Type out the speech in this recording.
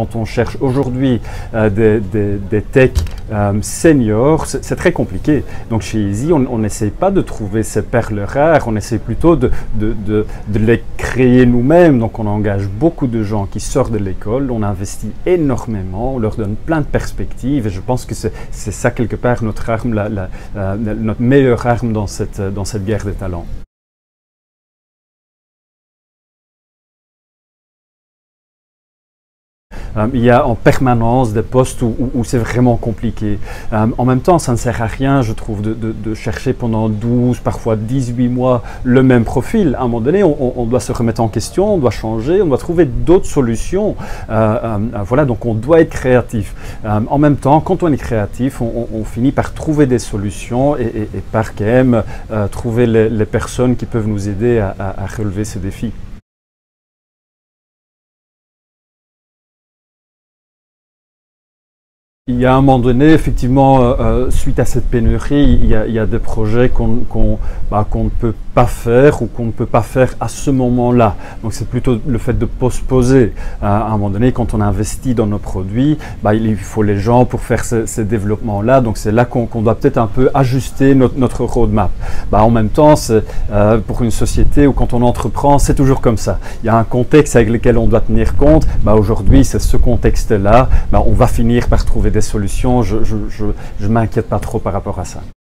quand on cherche aujourd'hui des techs seniors, c'est très compliqué. Donc chez Easy, on n'essaye pas de trouver ces perles rares, on essaie plutôt de les créer nous-mêmes. Donc on engage beaucoup de gens qui sortent de l'école, on investit énormément, on leur donne plein de perspectives et je pense que c'est ça quelque part notre arme, notre meilleure arme dans cette guerre des talents. Il y a en permanence des postes où c'est vraiment compliqué. En même temps, ça ne sert à rien, je trouve, de chercher pendant 12, parfois 18 mois le même profil. À un moment donné, on doit se remettre en question, on doit changer, on doit trouver d'autres solutions. Voilà, donc on doit être créatif. En même temps, quand on est créatif, on finit par trouver des solutions et par quand même trouver les personnes qui peuvent nous aider à relever ces défis. Il y a un moment donné, effectivement, suite à cette pénurie, il y a des projets qu'on ne peut pas faire ou qu'on ne peut pas faire à ce moment-là. Donc c'est plutôt le fait de postposer. À un moment donné, quand on investit dans nos produits, il faut les gens pour faire ces développements-là. Donc c'est là qu'on doit peut-être un peu ajuster notre roadmap. En même temps, pour une société ou quand on entreprend, c'est toujours comme ça. Il y a un contexte avec lequel on doit tenir compte. Aujourd'hui, c'est ce contexte-là. On va finir par trouver des solutions, je ne m'inquiète pas trop par rapport à ça.